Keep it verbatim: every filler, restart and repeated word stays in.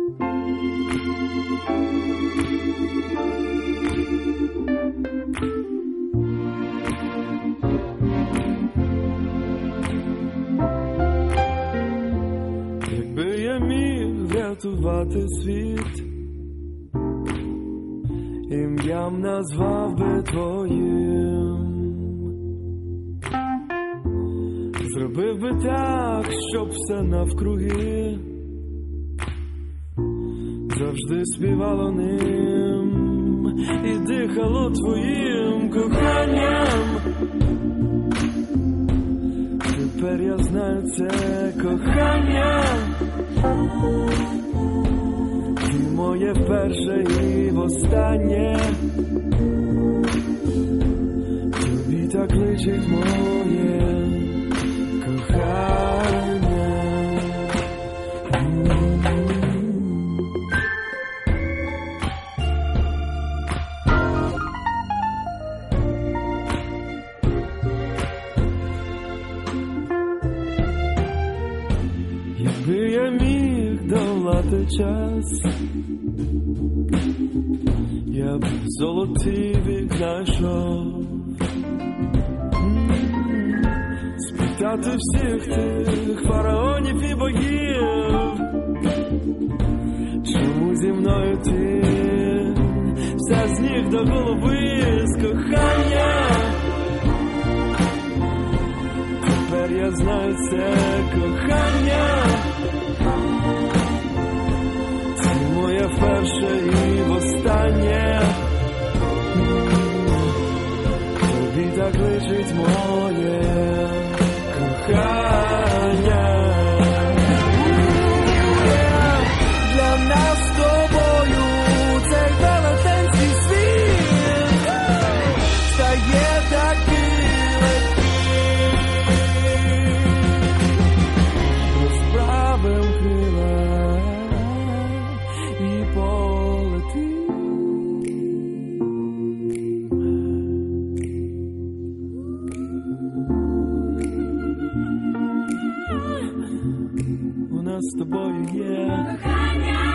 Якби я міг врятувати світ, ім'ям назвав би твоїм. Зробив би так, щоб все навкруги завжди співало ним і дихало твоїм коханням. Тепер я знаю це кохання, ти моє вперше і востаннє. Тобі так личить моє кохання. Якби я міг долати час, я б золотий вік знайшов. Спитати всіх тих фараонів і богів, чому зі мною ти вся з ніг до голови з кохання. Тепер я знаю це кохання, це моє вперше і востаннє. Тобі так личить моє кохання. Для нас з тобою цей велетенський світ стає такий легкий. Розправим крила і полетим. У нас з тобою є кохання.